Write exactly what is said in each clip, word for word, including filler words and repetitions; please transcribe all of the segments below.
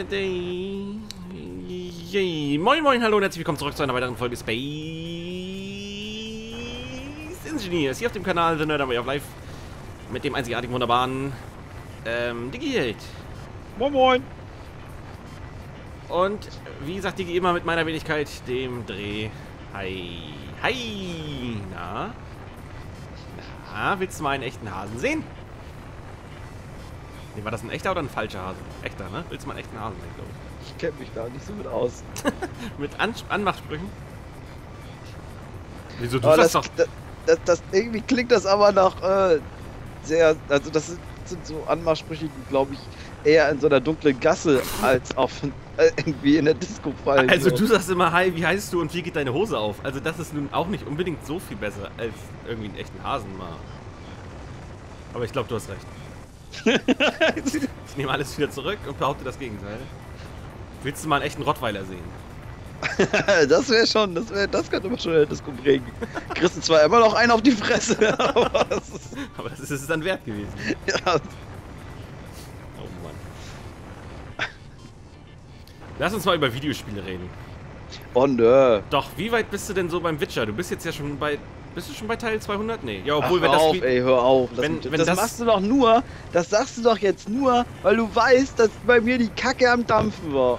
Yay. Moin moin, hallo und herzlich willkommen zurück zu einer weiteren Folge Space Engineers hier auf dem Kanal The Nerd Away of Life mit dem einzigartigen, wunderbaren ähm, Digi. Moin moin. Und wie sagt Digi immer mit meiner Wenigkeit, dem Dreh. Hi. Hi. Na? Na, willst du mal einen echten Hasen sehen? Nee, war das ein echter oder ein falscher Hase? Echter, ne? Willst du mal einen echten Hasen sehen, glaube ich. Ich kenne mich da nicht so mit aus. Mit An Anmachsprüchen? Wieso, du Aber sagst das, doch... das, das, das, irgendwie klingt das aber nach äh, sehr, also das sind, sind so Anmachsprüche, die glaube ich eher in so einer dunklen Gasse als auf äh, irgendwie in der Disco fallen. Also so. du sagst immer, hi, wie heißt du und wie geht deine Hose auf? Also das ist nun auch nicht unbedingt so viel besser als irgendwie einen echten Hasen mal. Aber ich glaube, du hast recht. Ich nehme alles wieder zurück und behaupte das Gegenteil. Willst du mal einen echten Rottweiler sehen? Das wäre schon, das wäre, das könnte man schon in der Disco bringen. Kriegst du zwar immer noch einen auf die Fresse, aber das ist, Aber das ist es dann wert gewesen. ja. Oh Mann. Lass uns mal über Videospiele reden. Oh nö. Doch, wie weit bist du denn so beim Witcher? Du bist jetzt ja schon bei... Bist du schon bei Teil zweihundert? Nee. Ja, obwohl, Ach, wenn hör das... auf, ey, hör auf. Das, wenn- wenn das, das- machst du doch nur, das sagst du doch jetzt nur, weil du weißt, dass bei mir die Kacke am Dampfen war.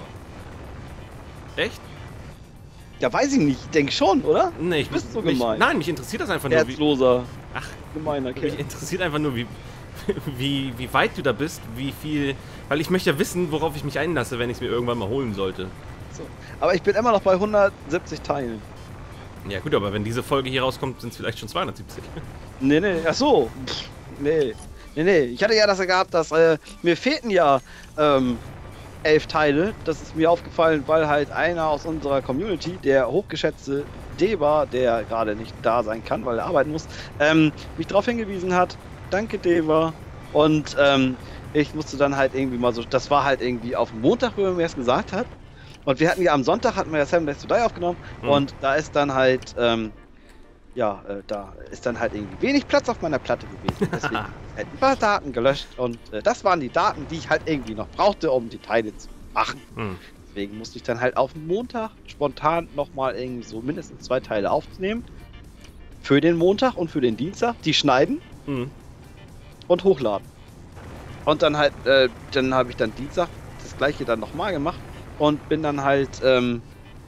Echt? Ja, weiß ich nicht. Ich denke schon, oder? Nee, ich Du bist so mich, gemein. Nein, mich interessiert das einfach nur, wie... Herzloser, Ach, gemeiner mich Kerl. interessiert einfach nur, wie, wie, wie weit du da bist, wie viel... Weil ich möchte ja wissen, worauf ich mich einlasse, wenn ich es mir irgendwann mal holen sollte. So. Aber ich bin immer noch bei hundertsiebzig Teilen. Ja gut, aber wenn diese Folge hier rauskommt, sind es vielleicht schon zweihundertsiebzig. Nee, nee, ach so. Pff, nee. Nee, nee. Ich hatte ja das gehabt, dass äh, mir fehlten ja ähm, elf Teile. Das ist mir aufgefallen, weil halt einer aus unserer Community, der hochgeschätzte Deva, der gerade nicht da sein kann, weil er arbeiten muss, ähm, mich darauf hingewiesen hat. Danke, Deva. Und ähm, ich musste dann halt irgendwie mal so, das war halt irgendwie auf dem Montag, wo er mir das gesagt hat. Und wir hatten ja am Sonntag, hatten wir ja Seven Days to Die aufgenommen. Mhm. Und da ist dann halt, ähm, ja, äh, da ist dann halt irgendwie wenig Platz auf meiner Platte gewesen. Deswegen halt ein paar Daten gelöscht. Und äh, das waren die Daten, die ich halt irgendwie noch brauchte, um die Teile zu machen. Hm. Deswegen musste ich dann halt auf den Montag spontan nochmal irgendwie so mindestens zwei Teile aufnehmen. Für den Montag und für den Dienstag. Die schneiden Hm. und hochladen. Und dann halt, äh, dann habe ich dann Dienstag das gleiche dann nochmal gemacht. Und bin dann halt, ähm,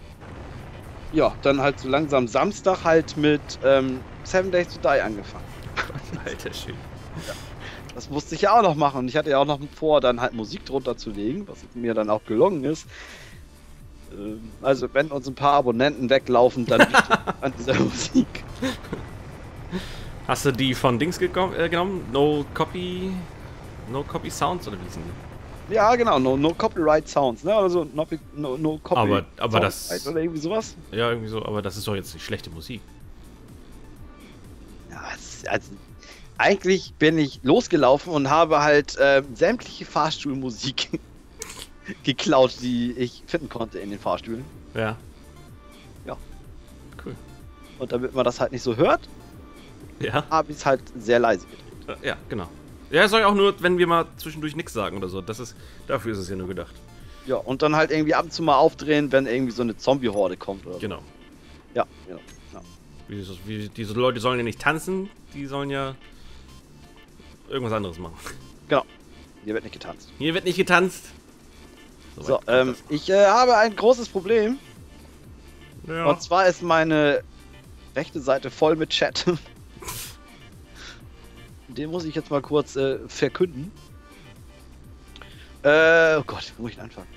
ja, dann halt so langsam Samstag halt mit ähm, Seven Days to Die angefangen. Alter Schön. Das musste ich ja auch noch machen. Und ich hatte ja auch noch vor, dann halt Musik drunter zu legen, was mir dann auch gelungen ist. Ähm, also wenn uns ein paar Abonnenten weglaufen, dann liegt es an dieser Musik. Hast du die von Dings geko- äh, genommen? No Copy... No Copy Sounds oder wie hießen die? Ja, genau, no, no Copyright Sounds, ne? Oder so, no, no, no Copy Aber- aber das- Sounds oder irgendwie sowas. Ja, irgendwie so, aber das ist doch jetzt nicht schlechte Musik. Ja, es- also, eigentlich bin ich losgelaufen und habe halt äh, sämtliche Fahrstuhlmusik geklaut, die ich finden konnte in den Fahrstühlen. Ja. Ja. Cool. Und damit man das halt nicht so hört, Ja. habe ich es halt sehr leise gedreht. Ja, genau. Ja, soll ja auch nur, wenn wir mal zwischendurch nichts sagen oder so. Das ist, dafür ist es ja nur gedacht. Ja, und dann halt irgendwie ab und zu mal aufdrehen, wenn irgendwie so eine Zombie-Horde kommt oder so. Genau. Ja, genau. Ja. Wie, ist das- wie, diese Leute sollen ja nicht tanzen, die sollen ja irgendwas anderes machen. Genau. Hier wird nicht getanzt. Hier wird nicht getanzt. So, weit kommt ähm, ich äh, habe ein großes Problem. das. Ja. Und zwar ist meine rechte Seite voll mit Chat. Den muss ich jetzt mal kurz äh, verkünden. Äh, oh Gott, wo muss ich denn anfangen?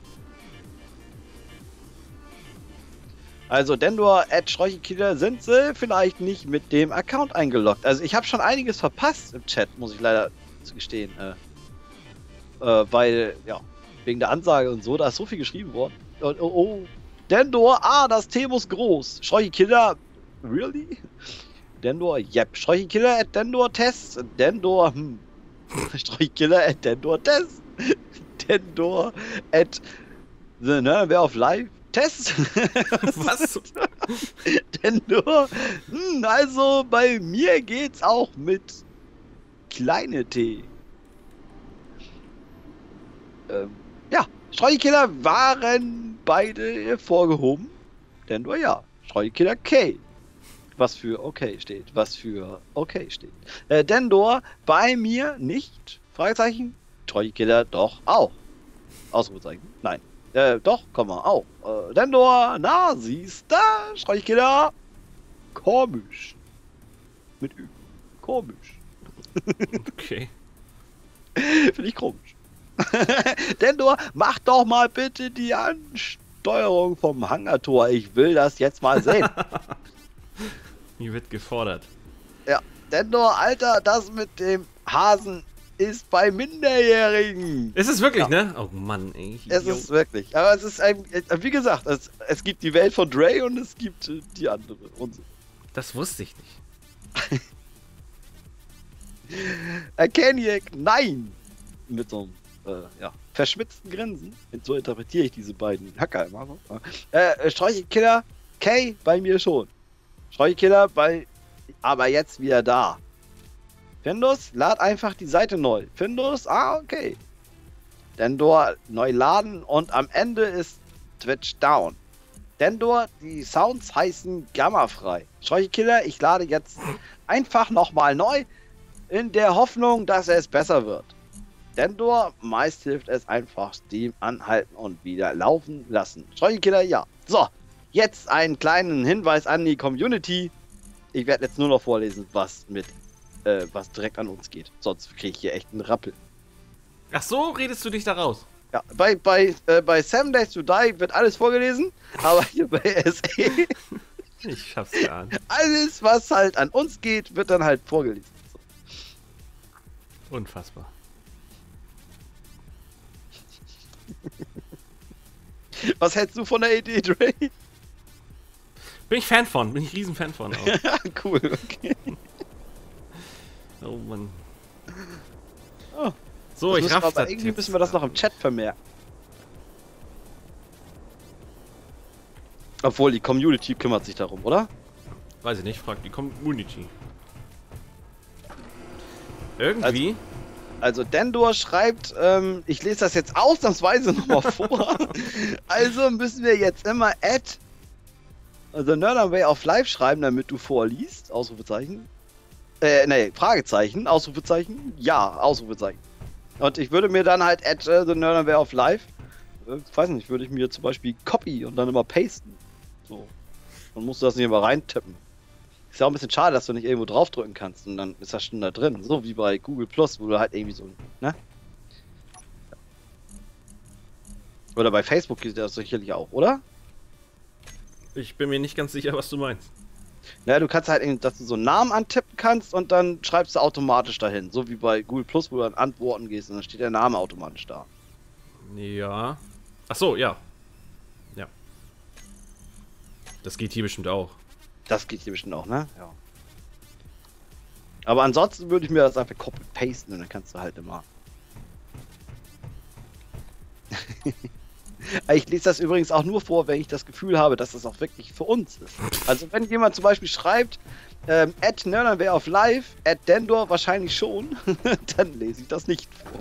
Also Dendor at Schräuchekiller sind sie vielleicht nicht mit dem Account eingeloggt. Also ich habe schon einiges verpasst im Chat, muss ich leider zu gestehen. Äh, äh, weil, ja, wegen der Ansage und so, da ist so viel geschrieben worden. Und, oh, oh, Dendor, ah, das T muss groß. Schräuchekiller, really? Dendor, yep. Schräuchekiller at Dendor Test. Dendor, hm. Schräuchekiller at Dendor Test. Dendor at The Nerd of Life Test. Was? Dendor, hm, also bei mir geht's auch mit kleine T. Ähm, ja, Streuchkiller waren beide hervorgehoben. Dendor ja. Streuchkiller K. Was für okay steht. Was für okay steht. Äh, Dendor bei mir nicht. Fragezeichen. Streuchkiller doch auch. Ausrufezeichen. Nein. Äh, doch, komm mal, auch. Äh, Dendor, na, siehst du? Streuchkiller. Komisch. Mit Ü. Komisch. Okay. Finde ich komisch. Dendor, mach doch mal bitte die Ansteuerung vom Hangartor. Ich will das jetzt mal sehen. Hier wird gefordert. Ja, Dendor, Alter, das mit dem Hasen ist bei Minderjährigen. Ist es wirklich, Ja. ne? Oh Mann, ey. Es ist wirklich. Aber es ist ein, wie gesagt, es, es gibt die Welt von Dre und es gibt äh, die andere. Unsere. Das wusste ich nicht. Erkeniak, nein! Mit so einem äh, ja, verschmitzten Grinsen. Und so interpretiere ich diese beiden Hacker immer. So. Äh, Streuchkiller, K bei mir schon. Streuchkiller bei. Aber jetzt wieder da. Findus, lad einfach die Seite neu. Findus, ah, okay. Dendor, neu laden und am Ende ist Twitch down. Dendor, die Sounds heißen Gamma-frei. Streuchkiller, ich lade jetzt einfach nochmal neu, in der Hoffnung, dass es besser wird. Dendor, meist hilft es einfach Steam anhalten und wieder laufen lassen. Streuchkiller, ja. So, jetzt einen kleinen Hinweis an die Community. Ich werde jetzt nur noch vorlesen, was mit, äh, was direkt an uns geht. Sonst kriege ich hier echt einen Rappel. Ach so, redest du dich da raus? Ja, bei, bei, äh, bei Seven Days to Die wird alles vorgelesen, aber hier bei S E, Ich schaff's gar nicht. alles, was halt an uns geht, wird dann halt vorgelesen. Unfassbar. Was hältst du von der Idee, Dre? Bin ich Fan von, bin ich riesen Fan von auch. Cool, okay. Oh Mann. Oh, So, das ich müssen wir raff's aber das irgendwie jetzt. müssen wir das noch im Chat vermerken. Obwohl, die Community kümmert sich darum, oder? Weiß ich nicht, frag die Community. Irgendwie. Also Dendor schreibt, ähm, ich lese das jetzt ausnahmsweise nochmal vor. Also müssen wir jetzt immer add, also Nerdaway auf Live schreiben, damit du vorliest. Ausrufezeichen. Äh, nee, Fragezeichen, Ausrufezeichen, ja, Ausrufezeichen. Und ich würde mir dann halt add uh, the Nerdaway auf Live, äh, weiß nicht, würde ich mir zum Beispiel copy und dann immer pasten. So. Dann musst du das nicht immer reintippen. Ist ja auch ein bisschen schade, dass du nicht irgendwo draufdrücken kannst und dann ist das schon da drin. So wie bei Google Plus, wo du halt irgendwie so, ne? Oder bei Facebook geht das sicherlich auch, oder? Ich bin mir nicht ganz sicher, was du meinst. Naja, du kannst halt irgendwie, dass du so einen Namen antippen kannst und dann schreibst du automatisch dahin. So wie bei Google Plus, wo du an Antworten gehst und dann steht der Name automatisch da. Ja. Ach so, ja. Ja. Das geht hier bestimmt auch. Das geht hier bestimmt auch, ne? Ja. Aber ansonsten würde ich mir das einfach copy-pasten und dann kannst du halt immer. Ich lese das übrigens auch nur vor, wenn ich das Gefühl habe, dass das auch wirklich für uns ist. Also wenn jemand zum Beispiel schreibt, ähm, at Nerdaway auf Live, at Dendor wahrscheinlich schon, dann lese ich das nicht vor.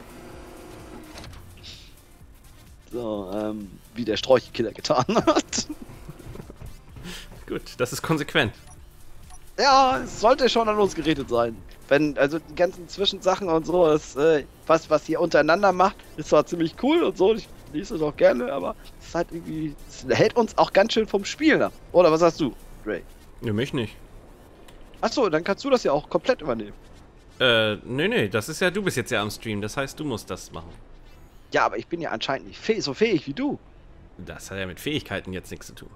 So, ähm, wie der Streuchkiller getan hat. Gut, das ist konsequent. Ja, es sollte schon an uns gerichtet sein. Wenn, also die ganzen Zwischensachen und so, das, äh, was, was ihr untereinander macht, ist zwar ziemlich cool und so, ich lese es auch gerne, aber es ist halt irgendwie, es hält uns auch ganz schön vom Spiel ab. Oder was sagst du, Dre? Ne, mich nicht. Achso, dann kannst du das ja auch komplett übernehmen. Äh, nee, nee, das ist ja, du bist jetzt ja am Stream, das heißt, du musst das machen. Ja, aber ich bin ja anscheinend nicht fäh so fähig wie du. Das hat ja mit Fähigkeiten jetzt nichts zu tun.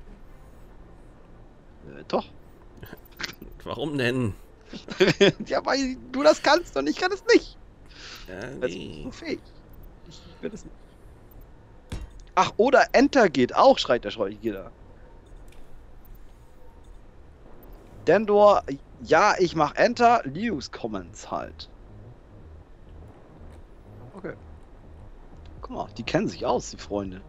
Äh, doch. Warum denn? Ja, weil du das kannst und ich kann es nicht. Ja, Also, nee. so fähig. Ich bin es nicht. Ach, oder Enter geht auch, schreit der Streuchkiller. Dendor, ja, ich mach Enter, News Comments halt. Okay. Guck mal, die kennen sich aus, die Freunde.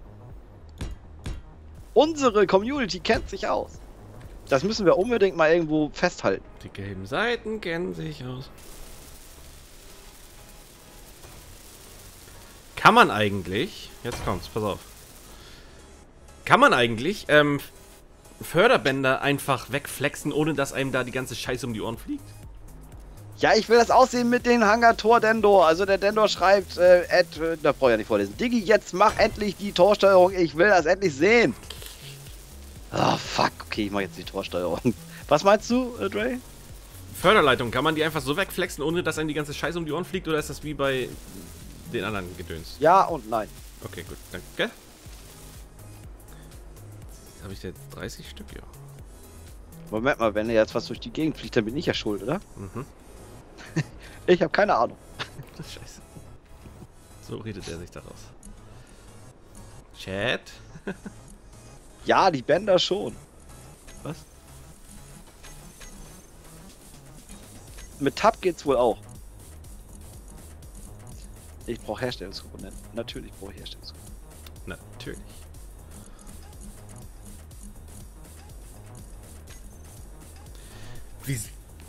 Unsere Community kennt sich aus. Das müssen wir unbedingt mal irgendwo festhalten. Die gelben Seiten kennen sich aus. kann man eigentlich, jetzt kommt's, pass auf. Kann man eigentlich ähm, Förderbänder einfach wegflexen, ohne dass einem da die ganze Scheiße um die Ohren fliegt? Ja, ich will das aussehen mit den Hangar Tor Dendor. Also der Dendor schreibt, äh, Ed, äh, da brauche ich ja nicht vorlesen. Diggi, jetzt mach endlich die Torsteuerung. Ich will das endlich sehen. Ah, oh, fuck. Okay, ich mach jetzt die Torsteuerung. Was meinst du, äh, Dre? Förderleitung, kann man die einfach so wegflexen, ohne dass einem die ganze Scheiße um die Ohren fliegt? Oder ist das wie bei den anderen Gedöns? Ja und nein. Okay, gut, danke. Habe ich jetzt dreißig Stück, ja. Moment mal, wenn er jetzt was durch die Gegend fliegt, dann bin ich ja schuld, oder? Mhm. Ich habe keine Ahnung. Scheiße. So redet er sich daraus. Chat? Ja, die Bänder schon. Was? Mit Tab geht's wohl auch. Ich brauche Herstellungskomponenten. Natürlich brauche ich Herstellungskomponenten. Natürlich. Wie...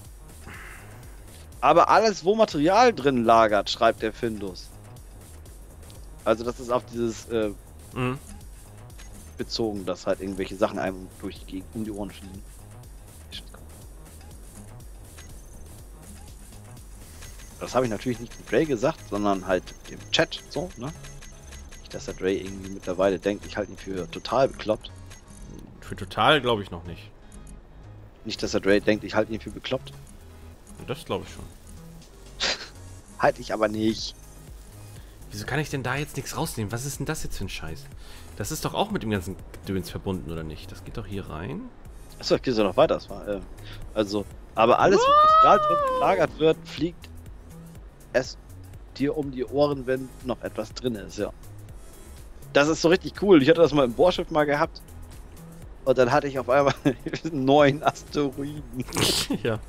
Aber alles, wo Material drin lagert, schreibt der Findus. Also das ist auf dieses äh, Mhm. bezogen, dass halt irgendwelche Sachen einem durch die Gegend um die Ohren fliegen. Das habe ich natürlich nicht mit Dre gesagt, sondern halt im Chat, so, ne? Nicht, dass der Dre irgendwie mittlerweile denkt, ich halte ihn für total bekloppt. Für total glaube ich noch nicht. Nicht, dass der Dre denkt, ich halte ihn für bekloppt. Das glaube ich schon. Halte ich aber nicht. Wieso kann ich denn da jetzt nichts rausnehmen? Was ist denn das jetzt für ein Scheiß? Das ist doch auch mit dem ganzen Gedöns verbunden, oder nicht? Das geht doch hier rein. Achso, geht ja noch weiter. Das war, äh, also, aber alles, was Material drin gelagert wird, fliegt es dir um die Ohren, wenn noch etwas drin ist, ja. Das ist so richtig cool. Ich hatte das mal im Bohrschiff mal gehabt. Und dann hatte ich auf einmal neun Asteroiden. Ja.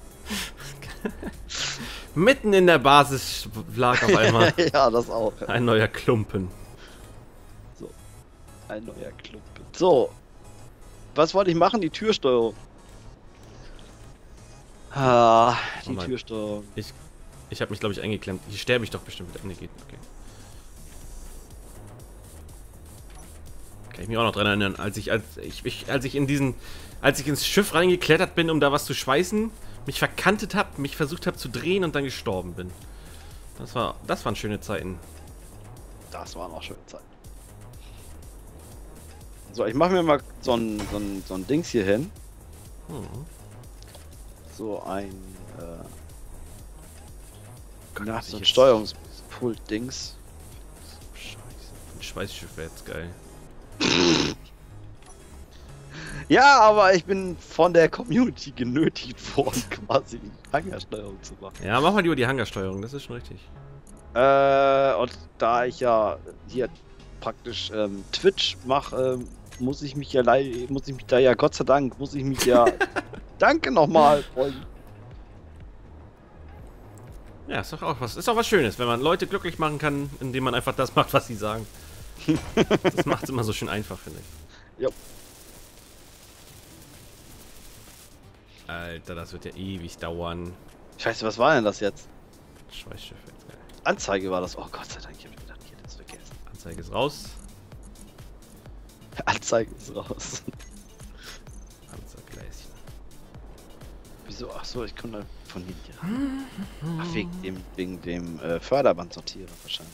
Mitten in der Basis lag auf einmal Ja, das auch. ein neuer Klumpen. So. Ein neuer Klumpen. So. Was wollte ich machen? Die Türsteuerung. Ah, die Oh Mann. Türsteuerung. Ich, ich habe mich, glaube ich, eingeklemmt. Hier sterbe ich doch bestimmt wieder. Ne, geht. Okay. Kann ich mich auch noch dran erinnern, als ich, als ich, ich, als ich in diesen, als ich ins Schiff reingeklettert bin, um da was zu schweißen, mich verkantet habe, mich versucht habe zu drehen und dann gestorben bin. Das war, das waren schöne Zeiten. Das waren auch schöne Zeiten. So, ich mache mir mal so ein, so ein, so ein Dings hier hin. Hm. So ein, äh, Gott, na, was ich so ein jetzt- Steuerungspult-Dings. Scheiße. Ein Schweißschiff wäre jetzt geil. Ja, aber ich bin von der Community genötigt worden, quasi Hangarsteuerung zu machen. Ja, mach mal lieber die Hangarsteuerung, das ist schon richtig. Äh, und da ich ja hier praktisch ähm, Twitch mache, ähm, muss ich mich ja lei- muss ich mich da ja Gott sei Dank, muss ich mich ja danke nochmal, Freunde. Ja, ist doch auch was, ist auch was Schönes, wenn man Leute glücklich machen kann, indem man einfach das macht, was sie sagen. Das macht es immer so schön einfach, finde ich. Ja. Alter, das wird ja ewig dauern. Scheiße, was war denn das jetzt? Schweißschiff jetzt geil. Anzeige war das. Oh Gott sei Dank, ich hab gedacht, ich hätte es vergessen. Anzeige ist raus. Anzeige ist raus. Panzergleischen. Wieso? Ach so, ich konnte von hinten ran. Ach, wegen dem, wegen dem äh, Förderband sortieren wahrscheinlich.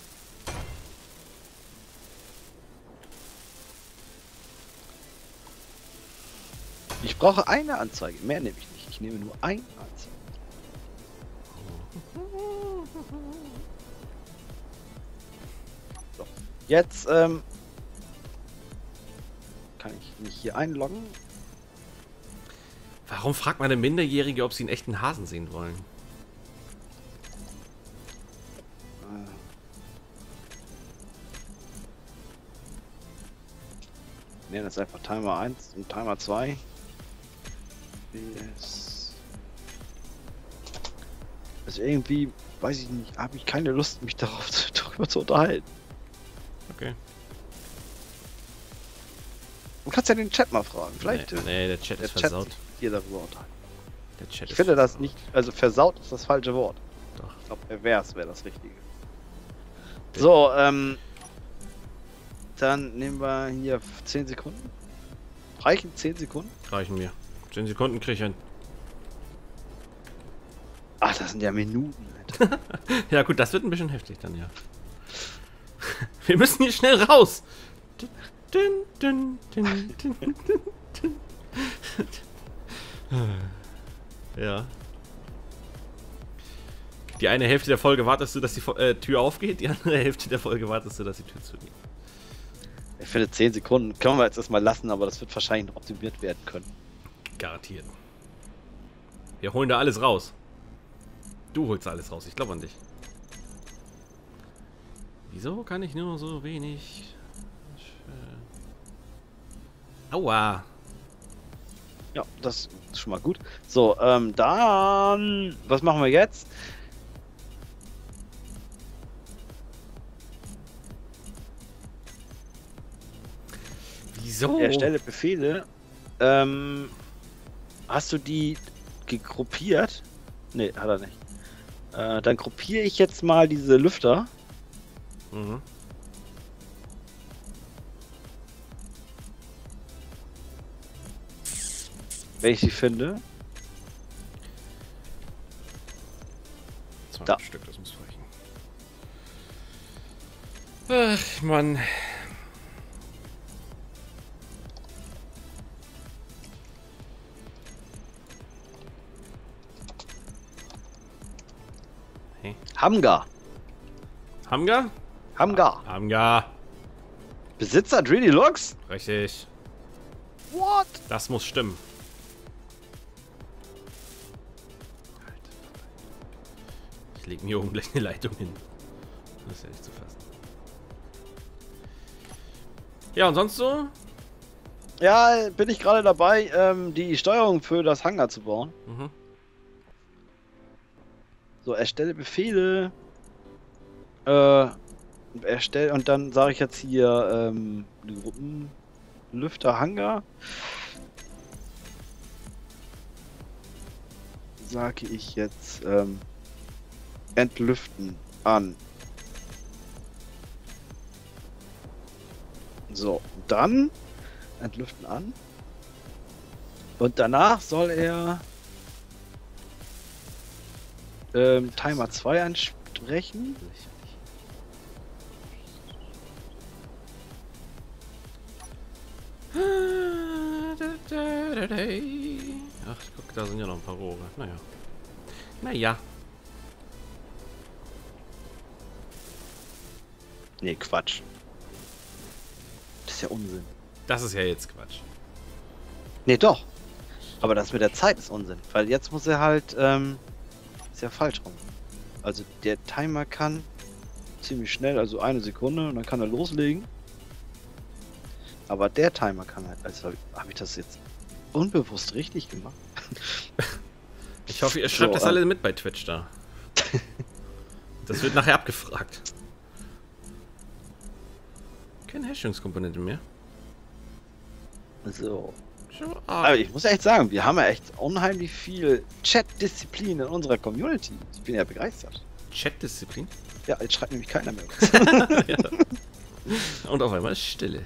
Ich brauche eine Anzeige, mehr nehme ich nicht. Ich nehme nur eine Anzeige. So, jetzt ähm, kann ich mich hier einloggen. Warum fragt man eine Minderjährige, ob sie einen echten Hasen sehen wollen? Äh, ich nenne das einfach Timer eins und Timer zwei. Yes. Also irgendwie, weiß ich nicht, habe ich keine Lust, mich darauf zu, darüber zu unterhalten. Okay. Du kannst ja den Chat mal fragen. Vielleicht Nee, äh, nee der Chat der ist Chat versaut. sich hier darüber unterhalten. Der Chat Ich ist finde das versaut. nicht, also versaut ist das falsche Wort. Doch. Ich glaube, pervers wäre das Richtige. So, ähm, Dann nehmen wir hier zehn Sekunden. Reichen zehn Sekunden? Reichen mir. zehn Sekunden krieg ich hin. Ach, das sind ja Minuten, Alter. Ja gut, das wird ein bisschen heftig dann, ja. Wir müssen hier schnell raus. Dün, dün, dün, dün, dün, dün. Ja. Die eine Hälfte der Folge wartest du, dass die äh, Tür aufgeht, die andere Hälfte der Folge wartest du, dass die Tür zugeht. Ich finde zehn Sekunden können wir jetzt erstmal lassen, aber das wird wahrscheinlich noch optimiert werden können. Garantiert. Wir holen da alles raus. Du holst da alles raus, ich glaube an dich. Wieso kann ich nur so wenig... Aua. Ja, das ist schon mal gut. So, ähm, dann... Was machen wir jetzt? Wieso? Erstelle Befehle. Ähm, hast du die gegruppiert? Ne, hat er nicht. Äh, dann gruppiere ich jetzt mal diese Lüfter. Mhm. Wenn ich sie finde. zweihundert Da. Stück, das muss reichen. Ach, Mann. Hey. Hamga. Hamga? Hamga. Hamga. Besitzer Dreedy Lux? Richtig. What? Das muss stimmen. Ich lege mir hier oben gleich eine Leitung hin. Das ist ja nicht zu fassen. Ja, und sonst so? Ja, bin ich gerade dabei, ähm, die Steuerung für das Hangar zu bauen. Mhm. So, erstelle Befehle. Äh, erstell und dann sage ich jetzt hier, ähm, Gruppenlüfter Hangar. Sage ich jetzt, ähm, entlüften an. So, dann entlüften an. Und danach soll er ähm, Timer zwei ansprechen. Ach, guck, da sind ja noch ein paar Rohre. Naja. Naja. Nee, Quatsch. Das ist ja Unsinn. Das ist ja jetzt Quatsch. Nee, doch. Aber das mit der Zeit ist Unsinn. Weil jetzt muss er halt, ähm, ist ja falsch rum. Also der Timer kann ziemlich schnell, also eine Sekunde, und dann kann er loslegen. Aber der Timer kann halt, also habe ich das jetzt unbewusst richtig gemacht? Ich hoffe, ihr schreibt So, das ähm. alle mit bei Twitch da. Das wird nachher abgefragt. Keine Herstellungskomponente mehr. So. So, ah. Aber ich muss echt sagen, wir haben ja echt unheimlich viel Chat-Disziplin in unserer Community. Ich bin ja begeistert. Chat-Disziplin? Ja, jetzt schreibt nämlich keiner mehr. Ja. Und auf einmal ist Stille.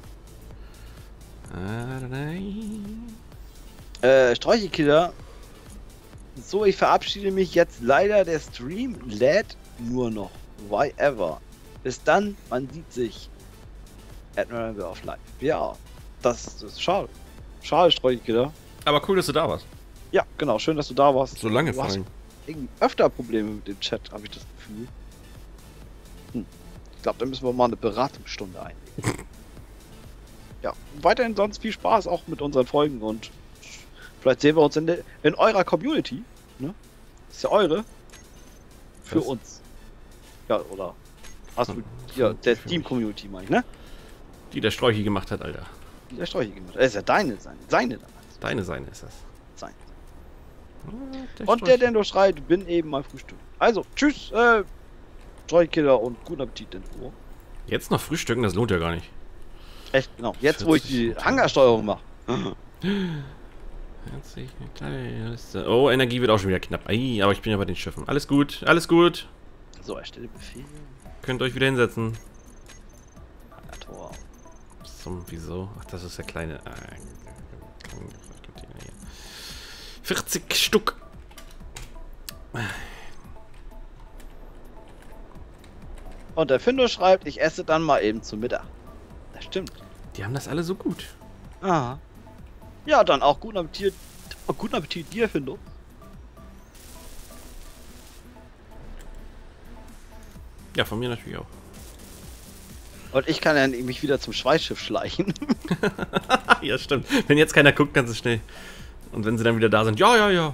Ah, nein. Äh, Sträuchekiller. So, ich verabschiede mich jetzt leider. Der Stream lädt nur noch. Why ever? Bis dann, man sieht sich. Admiral of Life. Ja, das, das ist schade. Schade, Sträuchekiller. Aber cool, dass du da warst. Ja, genau. Schön, dass du da warst. So lange Du hast fallen. irgendwie öfter Probleme mit dem Chat, habe ich das Gefühl. Hm. Ich glaube, da müssen wir mal eine Beratungsstunde einlegen. Ja, weiterhin sonst viel Spaß auch mit unseren Folgen und vielleicht sehen wir uns in, de, in eurer Community. Ne? Ist ja eure. Für Was? uns. Ja, oder? Hast du Hm, ja, für- der für Steam-Community, meine ich, ne? Die der Sträuchi gemacht hat, Alter. Die der Sträuche gemacht. Das ist ja deine, seine. Seine dann. Also. Deine seine ist das. Seine. Ah, Und der, Sträuchi. der nur schreit, bin eben mal Frühstück. Also, tschüss, äh, Sträuchkiller und guten Appetit in Ruhe. Jetzt noch frühstücken, das lohnt ja gar nicht. Echt, genau. Jetzt, wo ich die vierzig Hangarsteuerung mache. Herzlich, eine kleine Liste. Oh, Energie wird auch schon wieder knapp. Ei, aber ich bin ja bei den Schiffen. Alles gut, alles gut. So, erstelle Befehl. Könnt euch wieder hinsetzen. Hangartor. Zum, wieso? Ach, das ist der kleine... Äh, vierzig Stück. Und der Findo schreibt, ich esse dann mal eben zu Mittag. Das stimmt. Die haben das alle so gut. Aha. Ja, dann auch guten Appetit. Guten Appetit dir, Findo. Ja, von mir natürlich auch. Und ich kann ja mich wieder zum Schweißschiff schleichen. Ja, stimmt. Wenn jetzt keiner guckt, kannst du schnell. Und wenn sie dann wieder da sind, ja, ja, ja.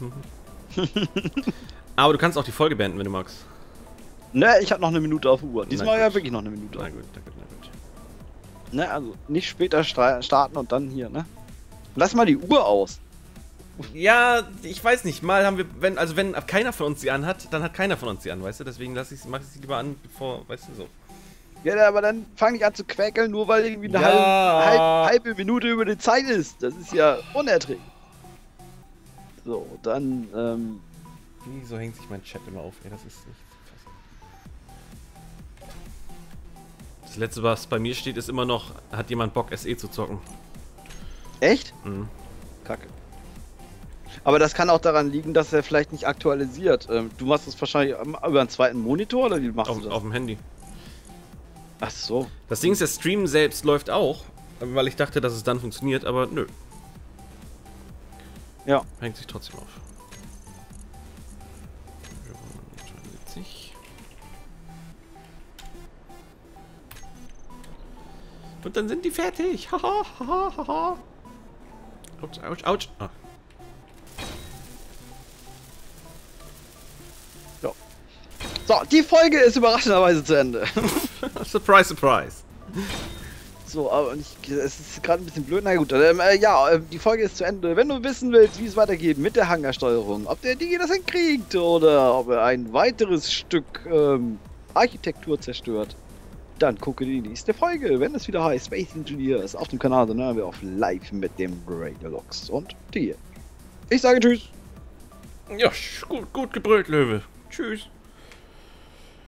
Aber du kannst auch die Folge beenden, wenn du magst. Ne, ich habe noch eine Minute auf der Uhr. Diesmal ja wirklich noch eine Minute. Na gut, na gut, na gut. Ne, also nicht später starten und dann hier, ne? Lass mal die Uhr aus. Ja, ich weiß nicht. Mal haben wir, wenn, also wenn keiner von uns sie anhat, dann hat keiner von uns sie an, weißt du? Deswegen lass ich, mach ich sie lieber an, bevor, weißt du, so. Ja, aber dann fang ich an zu quäkeln, nur weil irgendwie eine Ja. halbe, halbe, halbe Minute über die Zeit ist. Das ist ja unerträglich. So, dann, ähm... Wieso hängt sich mein Chat immer auf? Ey, das ist nicht zu fassen. Das letzte, was bei mir steht, ist immer noch, hat jemand Bock, S E zu zocken? Echt? Mhm. Kacke. Aber das kann auch daran liegen, dass er vielleicht nicht aktualisiert. Ähm, du machst das wahrscheinlich über einen zweiten Monitor, oder wie machst Auf, du das? auf dem Handy. Ach so. Das Ding ist, der Stream selbst läuft auch, weil ich dachte, dass es dann funktioniert, aber nö. Ja. Hängt sich trotzdem auf. Und dann sind die fertig. Haha, haha, haha. Autsch, autsch, autsch. Ah. Ja. So, die Folge ist überraschenderweise zu Ende. Surprise, surprise. So, aber ich, es ist gerade ein bisschen blöd. Na gut, ähm, äh, ja, äh, die Folge ist zu Ende. Wenn du wissen willst, wie es weitergeht mit der Hangarsteuerung, ob der Digi das hinkriegt oder ob er ein weiteres Stück ähm, Architektur zerstört, dann gucke die nächste Folge, wenn es wieder heißt Space Engineers auf dem Kanal, dann hören wir auf live mit dem Radiolox und dir. Ich sage Tschüss. Ja, gut, gut gebrüllt, Löwe. Tschüss.